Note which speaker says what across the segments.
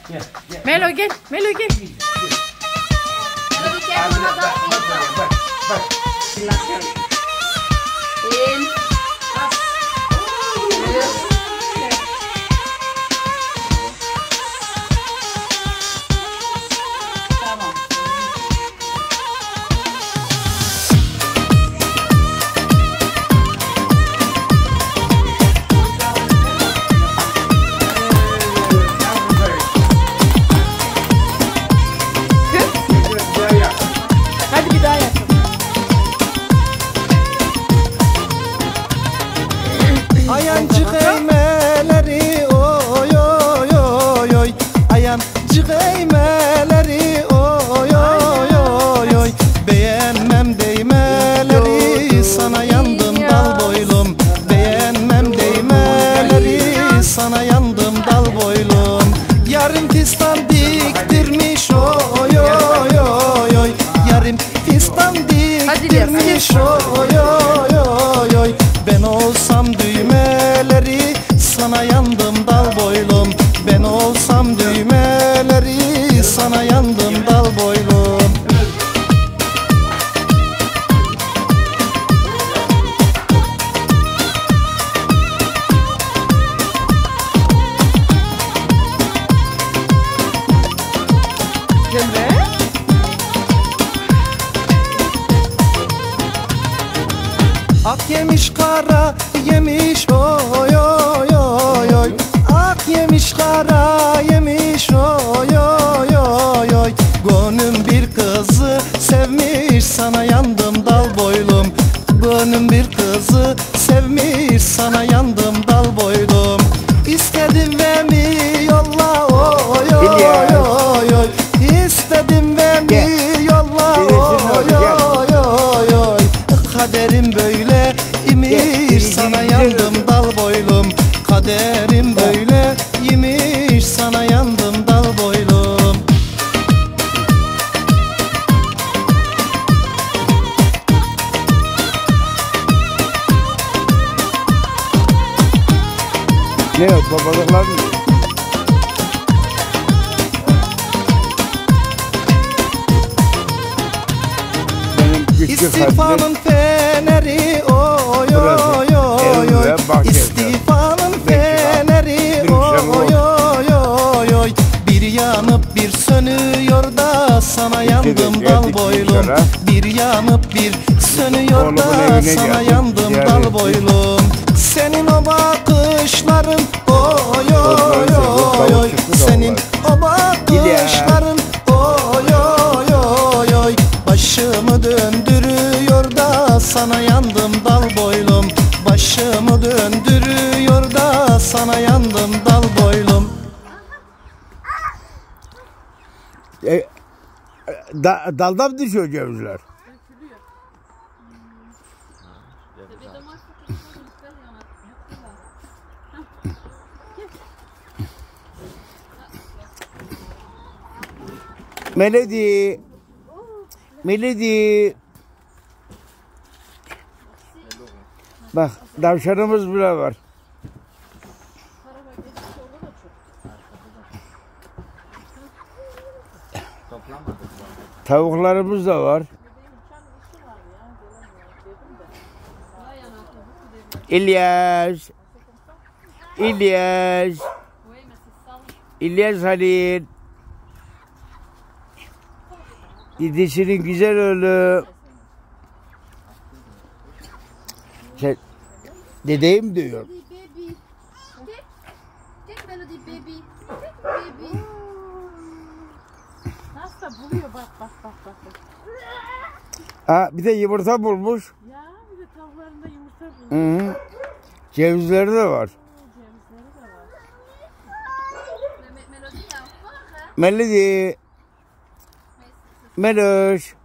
Speaker 1: Melo gel. Melo gel. Hadi bir daha yapalım.
Speaker 2: Ayancık eğmeleri oy oy oy oy. Ayancık eğmeleri oy oy oy oy. Beğenmem değmeleri, sana yandım dal boylum. Beğenmem değmeleri, sana yandım dal boylum. Yarım fistan diktirmiş oy oy oy oy. Yarım fistan diktirmiş oy oy oy oy. Ben olsam düğmeleri, sana yandım dal boylum. Ben olsam düğmeleri, sana yandım dal boylum.
Speaker 1: Cemre.
Speaker 2: Ak yemiş kara yemiş oy oy oy oy. Ak yemiş kara yemiş oy oy oy oy. Gönlüm bir kızı sevmiş, sana yandım dal boylum. Gönlüm bir kızı sevmiş, sana yandım dal boylum. İstedim ve mi yolla oy oy oy oy. İstedim ve mi yolla oy oy oy oy. Kaderim böyle imiş, sana yandım dal boylum. Kaderim böyle imiş, sana yandım dal boylum.
Speaker 3: Ne yok babalıklar mı? Benim küçük
Speaker 2: İstifanın feneri oy oy oy oy. İstifanın feneri oy oy oy oy. Bir yanıp bir sönüyor da, sana yandım dal boylum. Bir yanıp bir sönüyor da, sana yandım dal boylum. Senin o bakışların oy oy oy oy. Senin o bakışların oy oy oy oy. Başımı döndürüyor da, sana yandım dal boylum. Başımı döndürüyor da, sana yandım dal boylum.
Speaker 3: Dalda mı düşüyor cevizler? Melody. Melody. Bak tavşanımız bile var. Tavuklarımız da var. İlyas. İlyas. İlyas Halil. Dedesinin güzel oğlu. Sen dedeyim diyor.
Speaker 1: Nasıl buluyor bak bak bak bak.
Speaker 3: Ha bir de yumurta bulmuş.
Speaker 1: Ya bir de tavuklarında yumurta buluyor.
Speaker 3: Hı hı. Cevizleri de var.
Speaker 1: Cevizleri de var.
Speaker 3: Melody. Meloş.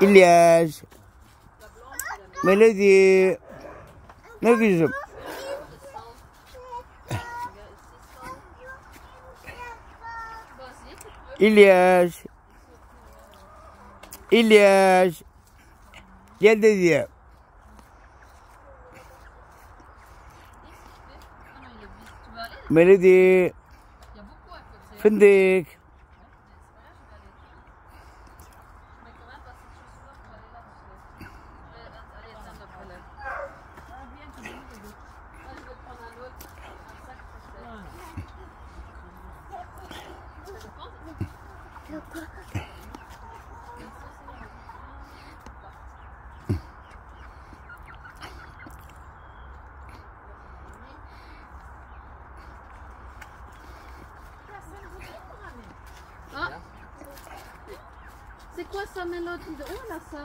Speaker 3: İlyas. Melody. Ne kızım? İlyas. İlyas. Gel dedi. Melody. Fındık.
Speaker 4: Ah. C'est quoi ça, Mélodie? De où on a ça?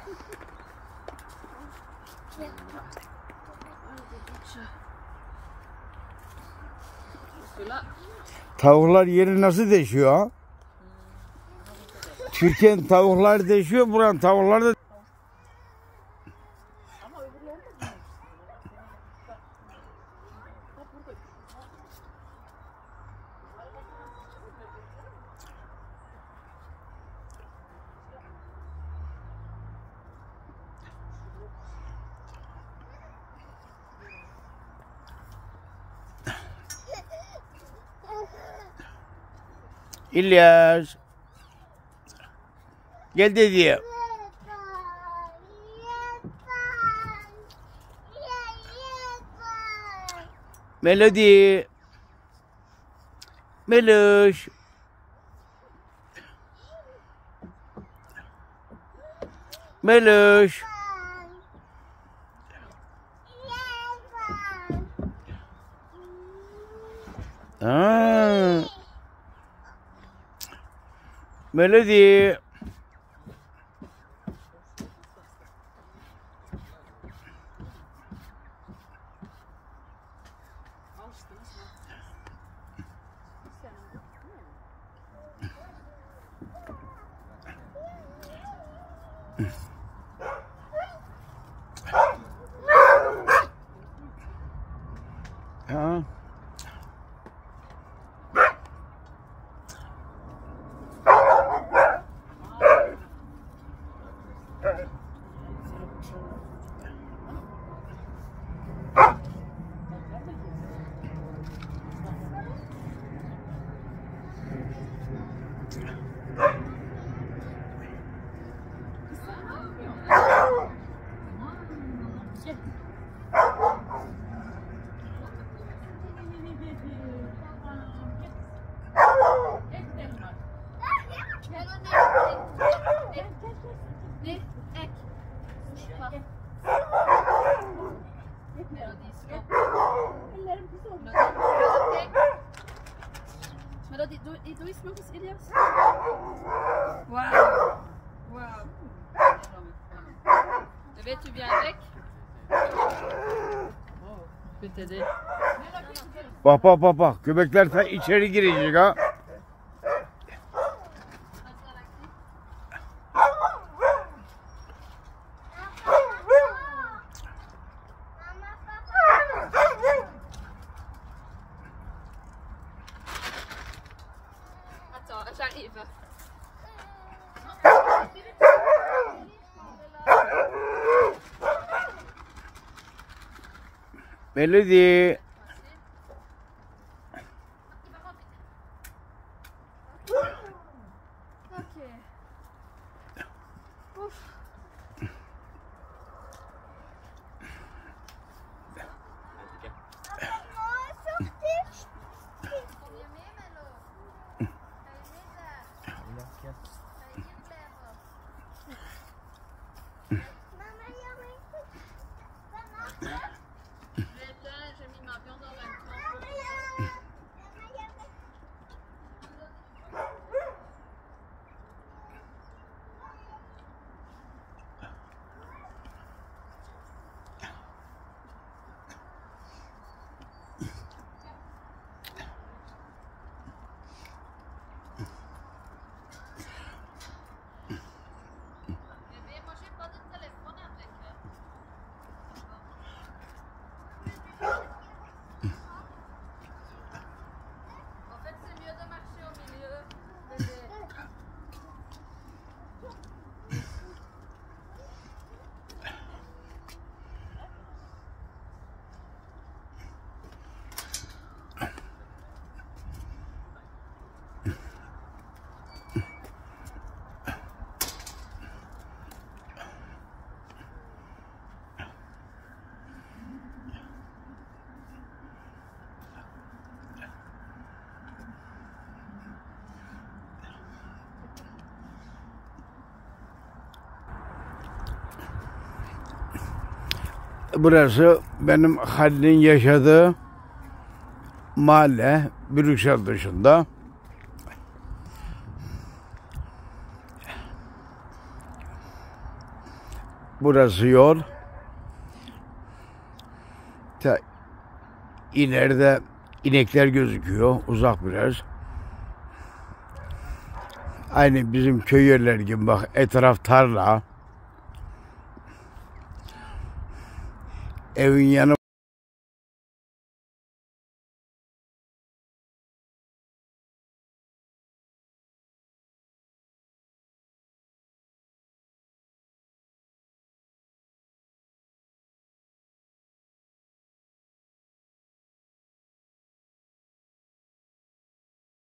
Speaker 4: Cela.
Speaker 3: Tavuklar yeri nasıl değişiyor ha? Türkiye'nin tavukları değişiyor, buranın tavukları da... İlyas. Gel dedi. Melody. Meloş. Meloş. Aa. Melody. Ha.
Speaker 4: Melodie, doe eens nog eens, Ilias. Wow. Wow. Bébé, tu viens avec? Je peux t'aider.
Speaker 3: Bak bak bak bak. Köpekler ta içeri girecek ha.
Speaker 4: Attends, j'arrive.
Speaker 3: Melody.
Speaker 4: Ok. Ouf. J'ai mis ma
Speaker 3: Burası benim Halil'in yaşadığı mahalle, Brüksel dışında. Burası yol. İleride inekler gözüküyor, uzak biraz. Aynı bizim köy yerleri gibi bak, etraf tarla. Evin yanı